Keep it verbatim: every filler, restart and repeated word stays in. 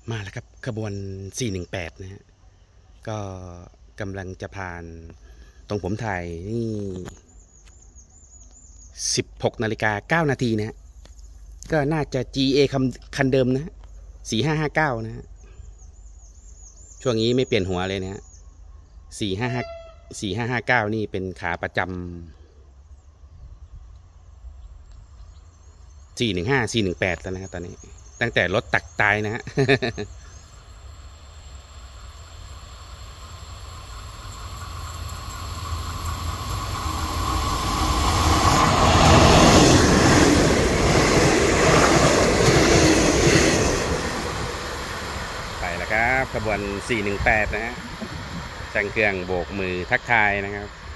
มาแล้วครับขบวนสี่หนึ่งแปดนะฮะก็กำลังจะผ่านตรงผมถ่ายนี่สิบหกนาฬิกาเก้านาทีนะฮะก็น่าจะ จี เอ คันคันเดิมนะฮะสี่ห้าห้าเก้านะฮะช่วงนี้ไม่เปลี่ยนหัวเลยนะฮะสี่ห้าห้าสี่ห้าห้าเก้านี่เป็นขาประจำสี่หนึ่งห้าสี่หนึ่งแปดแล้วนะครับตอนนี้ตั้งแต่รถตักตายนะฮะ ไปแล้วครับขบวนสี่หนึ่งแปดนะฮะช่างเครื่องโบกมือทักทายนะครับ